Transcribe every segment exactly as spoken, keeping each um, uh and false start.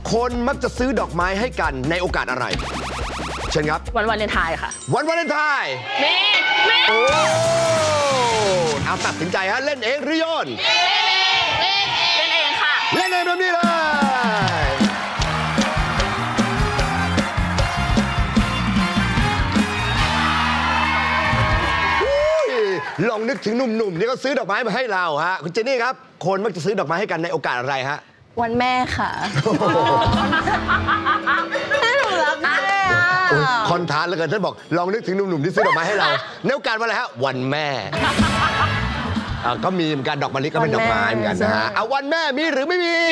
คนมักจะซื้อดอกไม้ให้กันในโอกาสอะไรเชิญครับวันวาเลนไทน์ค่ะวันวาเลนไทน์เมย์เมย์โอ้เอาตัดสินใจฮะเล่นเองหรือโยนเล่นเล่นเองค่ะเล่นเองแบบนี้เลยลองนึกถึงหนุ่มๆที่เขาซื้อดอกไม้มาให้เราฮะคุณเจนนี่ครับคนมักจะซื้อดอกไม้ให้กันในโอกาสอะไรฮะวันแม่ค่ะแม่หนูรักแม่คอนทราสต์แล้วกันท่านบอกลองนึกถึงหนุ่มๆที่ซื้อดอกไม้ให้เราในโอกาสวันอะไรฮะวันแม่ก็มีเหมือนกันดอกมะลิก็เป็นดอกไม้เหมือนกันนะฮะเอาวันแม่มีหรือไม่มี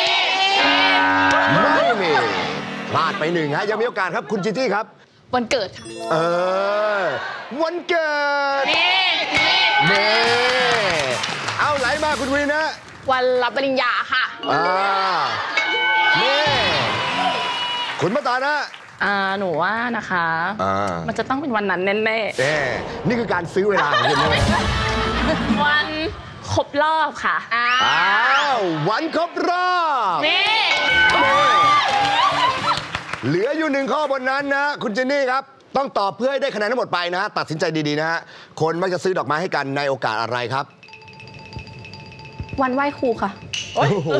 ไม่มีพลาดไปหนึ่งฮะยังมีโอกาสครับคุณจิจี้ครับวันเกิดค่ะเออวันเกิดเน่เน่เอาไหลมาคุณวีนะวันรับปริญญาค่ะอ่าเน่คุณมาตานะอ่าหนูว่านะคะอ่ามันจะต้องเป็นวันนั้นแน่ๆเน่นี่คือการซื้อเวลาของคุณนะวันครบรอบค่ะอ้าววันครบรอบเน่เหลืออยู่หนึ่งข้อบนนั้นนะคุณเจนนี่ครับต้องตอบเพื่อให้ได้คะแนนทั้งหมดไปนะตัดสินใจดีๆนะฮะคนมักจะซื้อดอกไม้ให้กันในโอกาสอะไรครับวันไหว้ครูค่ะโอ้โห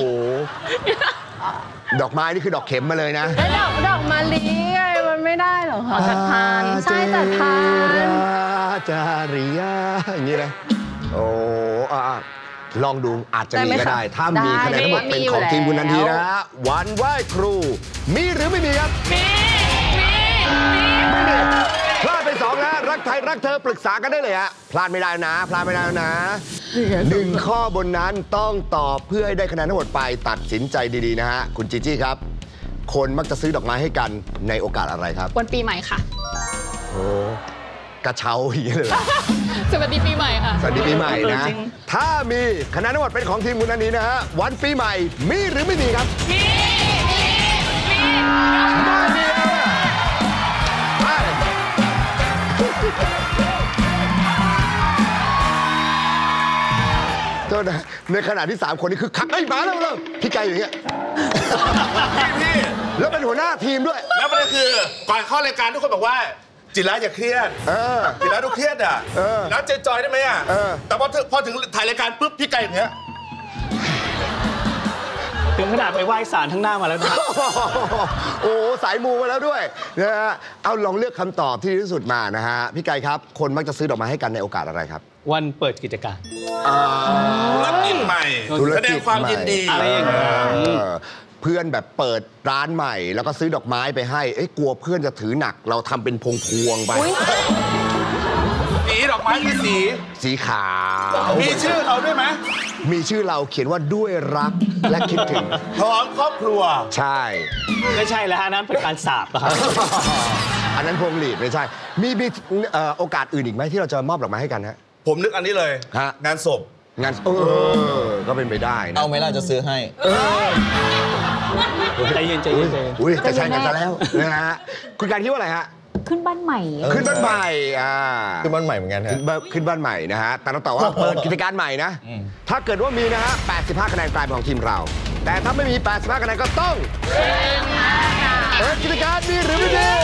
ดอกไม้นี่คือดอกเข็มมาเลยนะไอ้ดอกดอกมะลิไงมันไม่ได้หรอคะจัดทานใช่จัดทานจาริยาอย่างนี้เลยโอ้อ่ะลองดูอาจจะมีก็ได้ถ้ามีคะแนนทั้งหมดเป็นของทีมคุณนันทีนะฮะวันไหว้ครูมีหรือไม่มีครับมีไม่มีพลาดไปสองนะรักไทยรักเธอปรึกษากันได้เลยฮะพลาดไม่ได้นะพลาดไม่ได้นะหนึ่งข้อบนนั้นต้องตอบเพื่อให้ได้คะแนนทั้งหมดไปตัดสินใจดีๆนะฮะคุณจีจี้ครับคนมักจะซื้อดอกไม้ให้กันในโอกาสอะไรครับวันปีใหม่ค่ะโอ้กระเช้าอย่างนี้เลยสวัสดีปีใหม่ค่ะสวัสดีปีใหม่นะถ้ามีคะแนนทั้งหมดเป็นของทีมคุณนันนี้นะฮะวันปีใหม่มีหรือไม่มีครับมีมีไม่มีในขณะที่สามคนนี้คือคักไอ้มาแล้วแล้วพี่ไก่อย่างเงี้ยพี่แล้วเป็นหัวหน้าทีมด้วยแล้วประเด็นคือก่อนเข้ารายการทุกคนบอกว่าจิระอย่าเครียดจิระดูเครียดอ่ะแล้วเจจอยได้ไหมอ่ะแต่พอพอถึงถ่ายรายการปุ๊บพี่ไก่อย่างเงี้ยถึงขนาดไปไหว้ศาลทั้งหน้ามาแล้วนะโอ้สายมูมาแล้วด้วยนะฮะเอาลองเลือกคำตอบที่ดีที่สุดมานะฮะพี่ไก่ครับคนมักจะซื้อดอกไม้ให้กันในโอกาสอะไรครับวันเปิดกิจการธุรกิจใหม่แสดงความยินดีอะไรอย่างเงี้ยเพื่อนแบบเปิดร้านใหม่แล้วก็ซื้อดอกไม้ไปให้เอ้ยกลัวเพื่อนจะถือหนักเราทำเป็นพวงพวงไปสีดอกไม้คือสีสีขาวมีชื่อเขาด้วยไหมมีชื่อเราเขียนว่าด้วยรักและคิดถึงพร้อมครอบครัวใช่ไม่ใช่แล้วฮะนั้นเป็นการสาบครับอันนั้นพวงหลีดไม่ใช่มีมีโอกาสอื่นอีกไหมที่เราจะมอบดอกไม้ให้กันฮะผมนึกอันนี้เลยงานศพงานเออก็เป็นไปได้นะเอาไหมล่ะจะซื้อให้ใจเย็นใจเย็นอุ้ยจะใช้กันซะแล้วนะฮะคุณการคิดว่าอะไรฮะขึ้นบ้านใหม่ขึ้นบ้านใหม่อ่าขึ้นบ้านใหม่เหมือนกันฮะขึ้นบ้านใหม่นะฮะแต่เราตอบว่าเปิดกิจการใหม่นะถ้าเกิดว่ามีนะฮะแปดสิบห้าคะแนนกลายเป็นของทีมเราแต่ถ้าไม่มีแปดสิบห้าคะแนนก็ต้องเปิดกิจการมีหรือไม่มี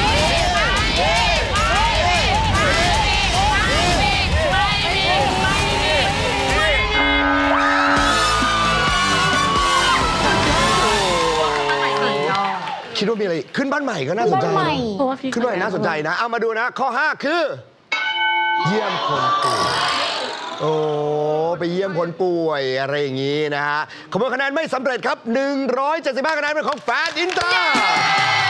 คิดว่ามีอะไรขึ้นบ้านใหม่ก็น่าสนใจขึ้นบ้านใหม่น่าสนใจนะเอามาดูนะข้อห้าคือเยี่ยมคนป่วยโอ้ไปเยี่ยมคนป่วยอะไรอย่างนี้นะฮะขบวนคะแนนไม่สำเร็จครับหนึ่งร้อยเจ็ดสิบห้าคะแนนเป็นของแฟนอินเตอร์